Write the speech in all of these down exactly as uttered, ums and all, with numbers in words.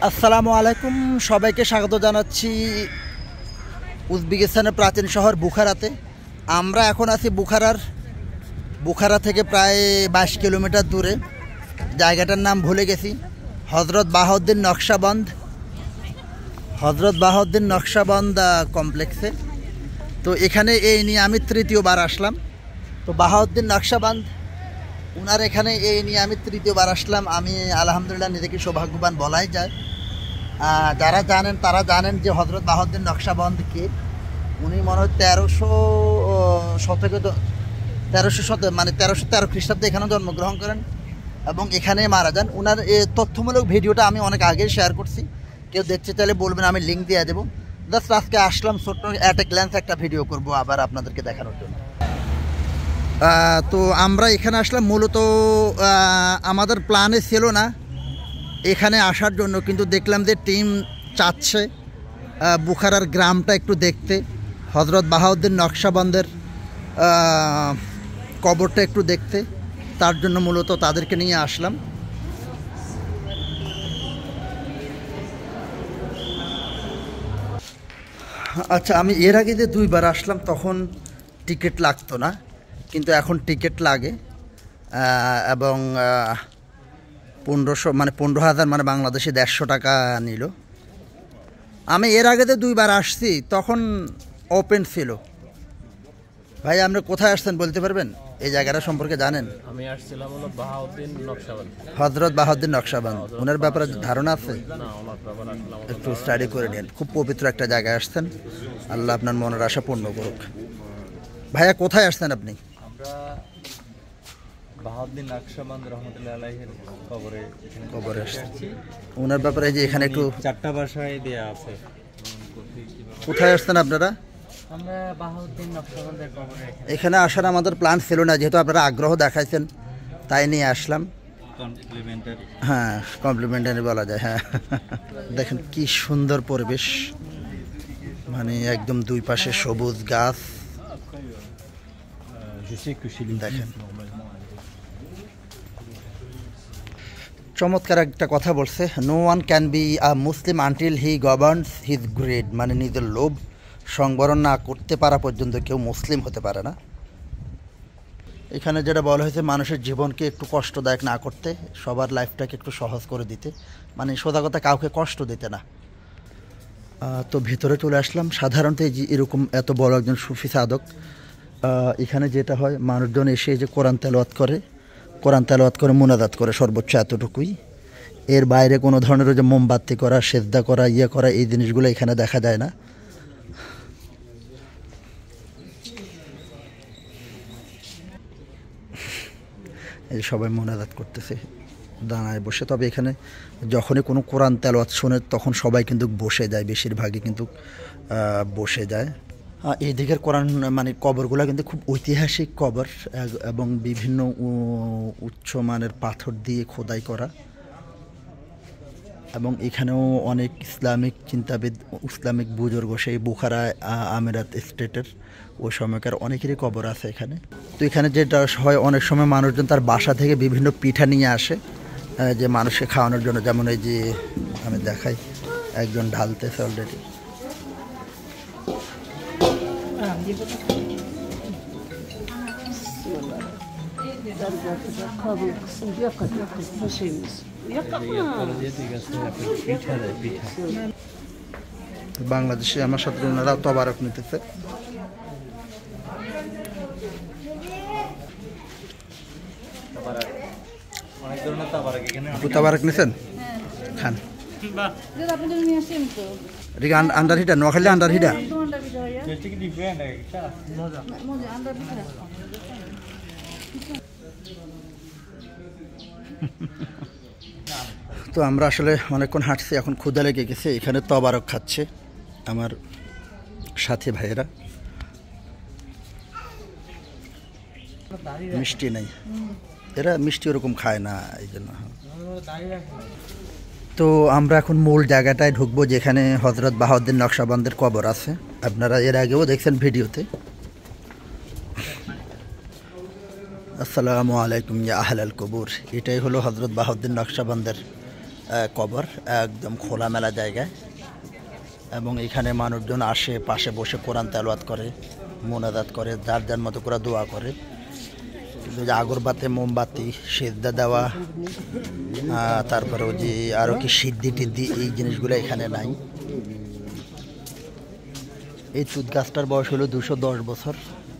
আসসালামু আলাইকুম, সবাইকে স্বাগত জানাচ্ছি উজবেকিস্তানের প্রাচীন শহর বুখারাতে। আমরা এখন আছি বুখারার বুখারা থেকে প্রায় বাইশ কিলোমিটার দূরে। জায়গাটার নাম ভুলে গেছি, হজরত বাহাউদ্দিন নকশাবন্দ হজরত বাহাউদ্দিন নকশাবন্দ কমপ্লেক্সে। তো এখানে এই নিয়ে আমি তৃতীয়বার আসলাম। তো বাহাউদ্দিন নকশাবন্দ ওনার এখানে এই নিয়ে আমি তৃতীয়বার আসলাম। আমি আলহামদুলিল্লাহ নিজেকে সৌভাগ্যবান বলাই যায়। যারা জানেন তারা জানেন যে হজরত বাহাউদ্দিন নকশাবন্দ কে। উনি মনে হয় তেরোশো শতকে তেরোশো শত মানে তেরোশো তেরো খ্রিস্টাব্দে এখানে জন্মগ্রহণ করেন এবং এখানে মারা যান। ওনার এই তথ্যমূলক ভিডিওটা আমি অনেক আগেই শেয়ার করছি, কেউ দেখতে চাইলে বলবেন, আমি লিঙ্ক দিয়ে দেবো। জাস্ট আজকে আসলাম ছোট্ট অ্যাট এ গ্ল্যান্স একটা ভিডিও করব আবার আপনাদেরকে দেখানোর জন্য। তো আমরা এখানে আসলাম মূলত আমাদের প্ল্যানে ছিল না এখানে আসার জন্য, কিন্তু দেখলাম যে টিম চাচ্ছে বুখারার গ্রামটা একটু দেখতে, হজরত বাহাউদ্দিন নকশাবন্দের কবরটা একটু দেখতে। তার জন্য মূলত তাদেরকে নিয়ে আসলাম। আচ্ছা, আমি এর আগে যে দুইবার আসলাম তখন টিকিট লাগতো না, কিন্তু এখন টিকিট লাগে এবং পনেরোশো মানে পনেরো হাজার মানে বাংলাদেশে দেড়শো টাকা নিল। আমি এর আগে যে দুইবার আসছি তখন ওপেন ছিল। ভাই আপনি কোথায় আসছেন বলতে পারবেন? এই জায়গাটা সম্পর্কে জানেন? আমি আসছিলাম হলো বাহাউদ্দিন নকশাবন্দ, হজরত বাহাউদ্দিন নকশাবন্দ। ওনার ব্যাপারে ধারণা আছে? না, ওনার ব্যাপারে আসলাম একটু স্টাডি করে নিন। খুব পবিত্র একটা জায়গায় আসছেন, আল্লাহ আপনার মনের আশা পূর্ণ করুক। ভাইয়া কোথায় আসছেন আপনি? আমরা বাহাউদ্দিন নকশাবন্দ রহমতুল্লাহ আলাইহির কবরে কবরে আসছি। ওনার ব্যাপারে যে এখানে একটু চারটা ভাষায় দেয়া আছে। কোথায় আসছেন আপনারা? আমরা বাহাউদ্দিন নকশাবন্দের কবরে এখানে আসার আমাদের প্ল্যান ছিল না, যেহেতু আপনারা আগ্রহ দেখাইছেন তাই নিয়ে আসলাম। কমপ্লিমেন্টারি, হ্যাঁ কমপ্লিমেন্টারি বলা যায়। হ্যাঁ দেখেন কি সুন্দর পরিবেশ, মানে একদম দুই পাশে সবুজ গাছ। দেখেন চমৎকার একটা কথা বলছে, no one can be a Muslim until he governs his greed, মানে নিজের লোভ সংবরণ না করতে পারা পর্যন্ত কেউ মুসলিম হতে পারে না। এখানে যেটা বলা হয়েছে, মানুষের জীবনকে একটু কষ্টদায়ক না করতে, সবার লাইফটাকে একটু সহজ করে দিতে, মানে সোজা কথা কাউকে কষ্ট দিতে না। তো ভেতরে চলে আসলাম। সাধারণত এই যে এরকম এত বড় একজন সুফি সাধক, এখানে যেটা হয় মানুষজন এসে যে কোরআন তেলাওয়াত করে কোরআন তেলাওয়াত করে মুনাজাত করে, সর্বোচ্চ এতটুকুই। এর বাইরে কোনো ধরনের যে মোমবাতি করা, সেজদা করা, ইয়ে করা, এই জিনিসগুলো এখানে দেখা যায় না। এই সবাই মুনাজাত করতেছে দাঁড়ায় বসে। তবে এখানে যখনই কোনো কোরআন তেলাওয়াত শোনে তখন সবাই কিন্তু বসে যায়, বেশিরভাগই কিন্তু বসে যায়। এই দিকের কোরআন মানে কবরগুলো কিন্তু খুব ঐতিহাসিক কবর এবং বিভিন্ন উচ্চমানের পাথর দিয়ে খোদাই করা, এবং এখানেও অনেক ইসলামিক চিন্তাবিদ, ইসলামিক বুজুর্গ, সেই বুখারা আমিরাত স্টেটের ওই সময়কার অনেকেরই কবর আছে এখানে। তো এখানে যেটা হয়, অনেক সময় মানুষজন তার বাসা থেকে বিভিন্ন পিঠা নিয়ে আসে যে মানুষকে খাওয়ানোর জন্য। যেমন এই যে আমি দেখাই, একজন ঢালতেছে অলরেডি। বাংলাদেশে আমার সাথে ওনারা তবারক নিতেছে। তবারক নিছেন? খান। আন্ডার হিটা নোয়াখালী আন্ডার হিটা তো আমরা আসলে অনেকক্ষণ হাঁটছি, এখন ক্ষুধা লেগে গেছে। এখানে তবারক খাচ্ছে আমার সাথী ভাইয়েরা। মিষ্টি নাই, এরা মিষ্টি ওরকম খায় না, এই জন্য। তো আমরা এখন মূল জায়গাটায় ঢুকবো যেখানে হজরত বাহাউদ্দিন নকশাবন্দের কবর আছে। আপনারা এর আগেও দেখছেন ভিডিওতে। আসসালামু আলাইকুম ইয়া আহলাল কবুর। এটাই হলো হজরত বাহাউদ্দিন নকশাবন্দের কবর, একদম খোলামেলা জায়গায়। এবং এখানে মানুষজন আসে, পাশে বসে কোরআন তেলাওয়াত করে, মোনাজাত করে, যার যার মতো করে দোয়া করে। কিন্তু যে আগরবাতি, মোমবাতি, সিদ্ধা দেওয়া, তারপরে যে আরও কি সিদ্ধি টিদ্ধি, এই জিনিসগুলো এখানে নাই। এই তুত গাছটার বয়স হলো দুশো দশ বছর।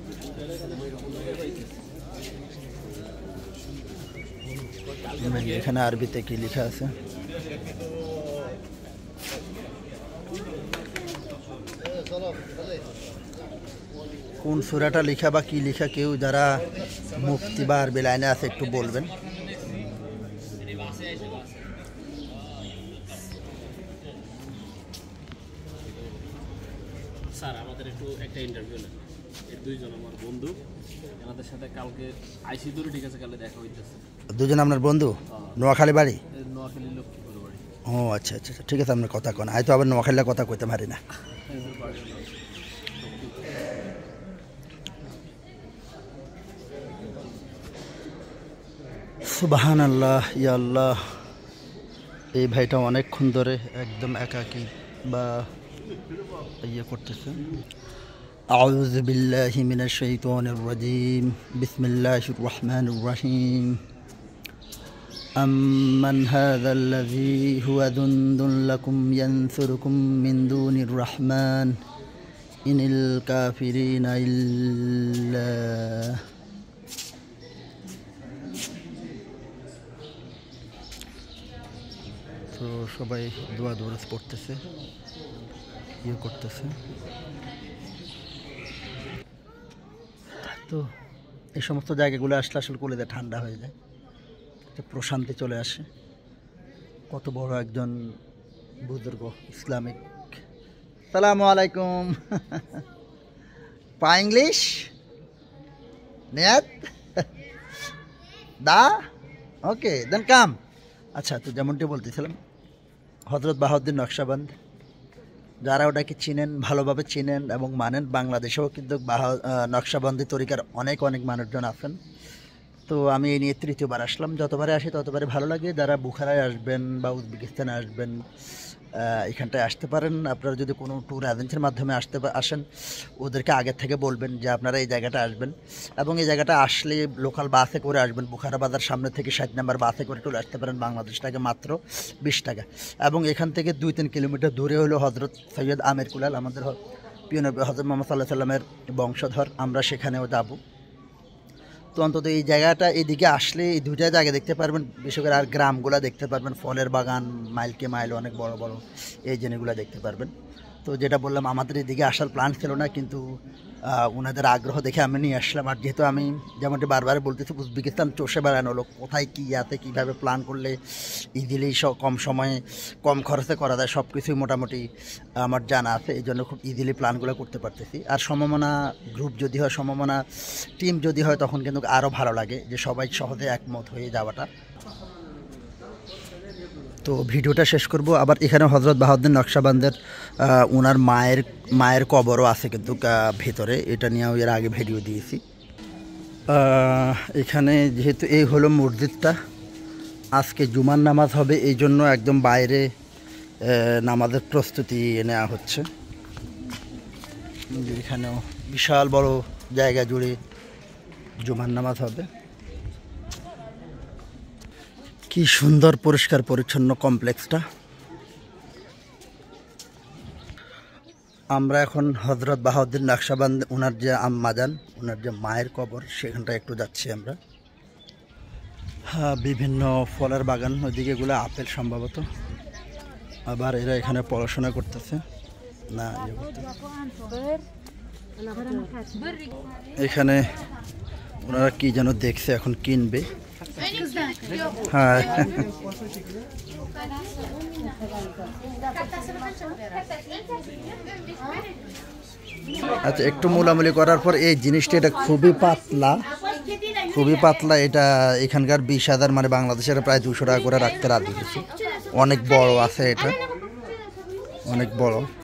এখানে আরবিতে কি লেখা আছে? কোন সূরাটা লেখা বা কি লেখা, কেউ যারা মুফতি বা আরবি লাইনে আছে একটু বলবেন। স্যার আমাদের একটু একটা ইন্টারভিউ নেন। এই দুইজন আমার বন্ধু, আমাদের সাথে কালকে আইসি দূরে, ঠিক আছে, কালে দেখা হইতেছে। দুজন আপনার বন্ধু? নোয়াখালী বাড়ি? নোয়াখালী লক্ষ্মীপুর বাড়ি। ও আচ্ছা আচ্ছা, ঠিক আছে, আপনার কথা কোন, আয় তো আবার নোয়াখালীর কথা কইতে পারি না। সুবহানাল্লাহ, ইয়া আল্লাহ। এই ভাইটা অনেকক্ষণ ধরে একদম একাকী বা ইয়ে করতেছে। আউযু বিল্লাহি মিনাশ শাইতানির রাজিম, বিসমিল্লাহির রহমানির রহিম। আম্মান হাযাল্লাযী হুয়া যুনদুন লাকুম ইয়ানসুরুকুম মিন দুনির রহমান ইনিল কাফিরিনা ইল্লা। তো সবাই দোয়া দরুদ পড়তেছে, ইয়ে করতেছে। তো এই সমস্ত জায়গাগুলো আসলে আসলে কলিজা ঠান্ডা হয়ে যায়, একটা প্রশান্তি চলে আসে। কত বড় একজন বুজুর্গ ইসলামিক। সালামু আলাইকুম। পা ইংলিশ নিয়াত দা, ওকে দেন কাম। আচ্ছা, তো যেমনটি বলতেছিলাম, হযরত বাহাউদ্দিন নকশবন্দ, যারা ওটাকে চিনেন, ভালোভাবে চিনেন এবং মানেন, বাংলাদেশেও কিন্তু বাহা নকশবন্দি তরিকার অনেক অনেক মানুষজন আছেন। তো আমি এই নিয়ে তৃতীয়বার আসলাম। যতবারে আসি ততবারে ভালো লাগে। যারা বুখারায় আসবেন বা উজবেকিস্তানে আসবেন, এখানটায় আসতে পারেন। আপনারা যদি কোনো ট্যুর এজেন্সির মাধ্যমে আসতে আসেন, ওদেরকে আগের থেকে বলবেন যে আপনারা এই জায়গাটা আসবেন, এবং এই জায়গাটা আসলে লোকাল বাসে করে আসবেন। বুখারা বাজার সামনে থেকে ষাট নাম্বার বাসে করে চলে আসতে পারেন, বাংলাদেশ টাকা মাত্র বিশ টাকা। এবং এখান থেকে দুই তিন কিলোমিটার দূরে হলো হজরত সৈয়দ আমের কুলাল, আমাদের প্রিয় নবী হজরত মোহাম্মদ সাল্লাহ সাল্লামের বংশধর। আমরা সেখানেও যাব। তো অন্তত এই জায়গাটা, এদিকে আসলে এই দুইটা জায়গা দেখতে পারবেন, বিশেষ করে আর গ্রামগুলো দেখতে পারবেন, ফলের বাগান, মাইলকে মাইল অনেক বড় বড়, এই জিনিসগুলো দেখতে পারবেন। তো যেটা বললাম, আমাদের এদিকে আসার প্ল্যান ছিল না, কিন্তু ওনাদের আগ্রহ দেখে আমি নিয়ে আসলাম। আর যেহেতু আমি যেমনটি বারবার বলতেছি, উজবেকিস্তান চষে বেড়ানো লোক, কোথায় কী আছে, কীভাবে প্ল্যান করলে ইজিলি সব কম সময়ে কম খরচে করা যায়, সব কিছুই মোটামুটি আমার জানা আছে। এই জন্য খুব ইজিলি প্ল্যানগুলো করতে পারতেছি। আর সমমনা গ্রুপ যদি হয়, সমমনা টিম যদি হয়, তখন কিন্তু আরও ভালো লাগে যে সবাই সহজে একমত হয়ে যাওয়াটা। তো ভিডিওটা শেষ করব। আবার এখানে হযরত বাহাউদ্দিন নকশবন্দের ওনার মায়ের মায়ের কবরও আছে কিন্তু ভেতরে, এটা নিয়েও এর আগে ভিডিও দিয়েছি। এখানে যেহেতু এই হলো মসজিদটা, আজকে জুমার নামাজ হবে, এই জন্য একদম বাইরে নামাজের প্রস্তুতি নেওয়া হচ্ছে। এখানেও বিশাল বড় জায়গা জুড়ে জুমার নামাজ হবে। কি সুন্দর পরিষ্কার পরিচ্ছন্ন কমপ্লেক্সটা। আমরা এখন হযরত বাহাউদ্দিন নকশবন্দ, ওনার যে আম্মাজান, ওনার যে মায়ের কবর, সেখানটা একটু যাচ্ছি আমরা। হ্যাঁ, বিভিন্ন ফলের বাগান, ওইদিকে এগুলো আপেল সম্ভবত। আবার এরা এখানে পড়াশোনা করতেছে না, এখানে ওনারা কি যেন দেখছে, এখন কিনবে। হ্যাঁ, আচ্ছা, একটু মোলামুলি করার পর এই জিনিসটা, এটা খুবই পাতলা, খুবই পাতলা। এটা এখানকার বিশ হাজার মানে বাংলাদেশের প্রায় দুশো টাকা করে রাখতে রাজি হয়েছে। অনেক বড় আছে, এটা অনেক বড়।